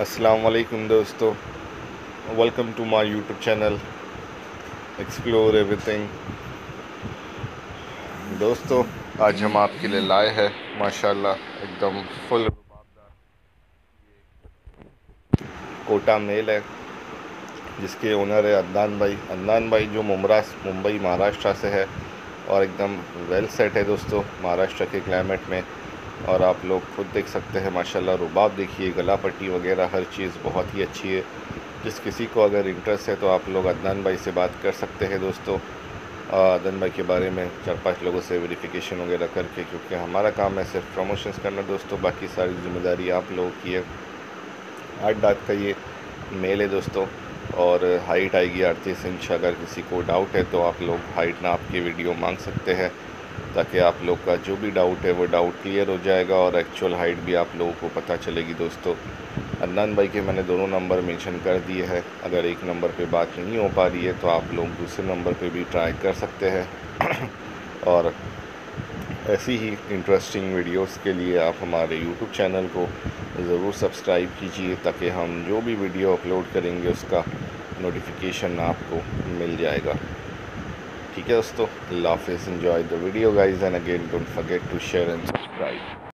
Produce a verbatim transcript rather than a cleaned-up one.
अस्सलाम वालेकुम दोस्तों, welcome to my YouTube channel explore everything. दोस्तों, आज हम आपके लिए लाए हैं माशाल्लाह एकदम फुल रुबाबदार कोटा मेल है, जिसके ओनर है अदनान भाई। अदनान भाई जो मुमरा मुंबई महाराष्ट्र से है और एकदम वेल सेट है दोस्तों महाराष्ट्र के क्लाइमेट में। और आप लोग खुद देख सकते हैं माशाल्लाह, रुबाब देखिए, गला पट्टी वगैरह हर चीज़ बहुत ही अच्छी है। जिस किसी को अगर इंटरेस्ट है तो आप लोग अदनान भाई से बात कर सकते हैं दोस्तों। अदनान भाई के बारे में चार पांच लोगों से वेरिफिकेशन वगैरह करके, क्योंकि हमारा काम है सिर्फ प्रमोशंस करना दोस्तों, बाकी सारी जिम्मेदारी आप लोगों की है। आठ दांत का ये मेल है दोस्तों, और हाइट आएगी अड़तीस इंच। अगर किसी को डाउट है तो आप लोग हाइट नाप के वीडियो मांग सकते हैं, ताकि आप लोग का जो भी डाउट है वो डाउट क्लियर हो जाएगा और एक्चुअल हाइट भी आप लोगों को पता चलेगी दोस्तों। अदनान भाई के मैंने दोनों नंबर मेंशन कर दिए हैं। अगर एक नंबर पे बात नहीं हो पा रही है तो आप लोग दूसरे नंबर पे भी ट्राई कर सकते हैं। और ऐसी ही इंटरेस्टिंग वीडियोस के लिए आप हमारे यूट्यूब चैनल को ज़रूर सब्सक्राइब कीजिए, ताकि हम जो भी वीडियो अपलोड करेंगे उसका नोटिफिकेशन आपको मिल जाएगा। ठीक है दोस्तों, अल्लाह हाफ़िज़। Enjoy the video guys, and again don't forget to share and subscribe.